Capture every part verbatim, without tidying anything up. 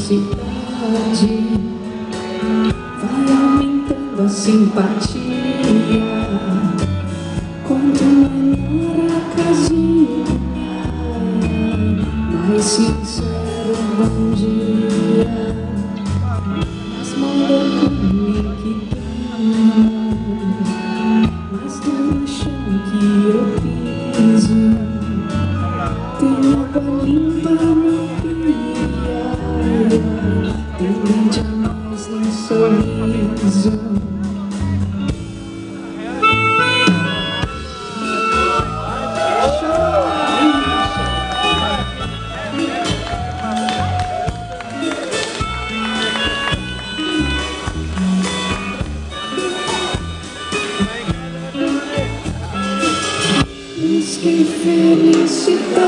simplicidade vai aumentando a simpatia. Quanto menor a casinha, mais sincero bom dia. Mas manda comigo que tem, mas no chão que eu piso tem água limpa na pia, tem mente a mais nem sorriso. Que felicidade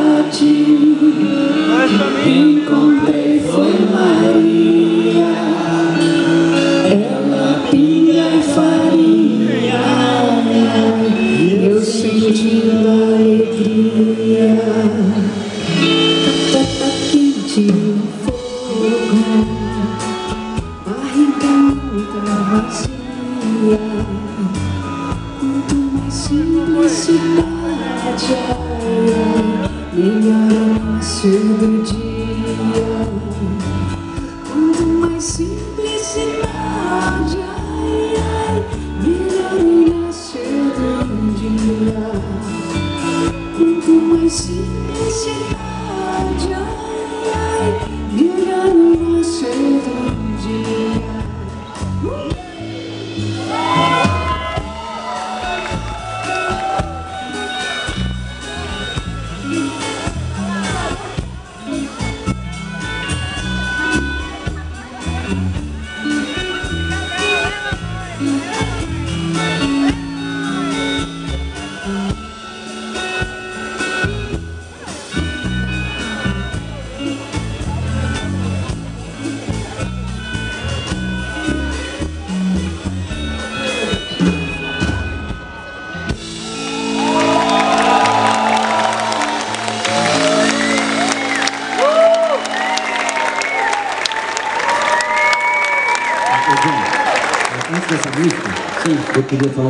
encontrei foi Maria, ela pinga e farinha, eu sentindo alegria. Tá quente o fogo, barriga muita vazia. Quanto mais simplicidade, melhor o nascer do dia. Quanto mais simplicidade, ai, ai, melhor o nascer do dia. Quanto mais simplicidade, ai, ai, melhor o nascer do dia. Antes dessa música, sim, eu queria falar